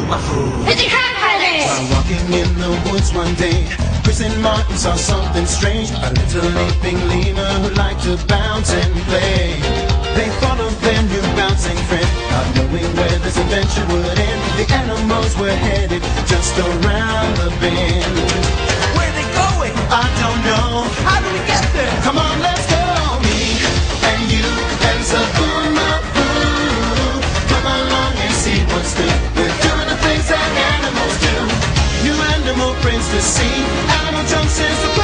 It's a cat hiding! While walking in the woods one day, Chris and Martin saw something strange. A little leaping lemur who liked to bounce and play. They followed their new bouncing friend, not knowing where this adventure would end. The animals were headed just around the bend. Where are they going? I don't know. How do we get there? Come on, let's go. Me and you and Saboo. Come along and see what's new. We're doing the things that animals do. New animal friends to see. Animal Junk says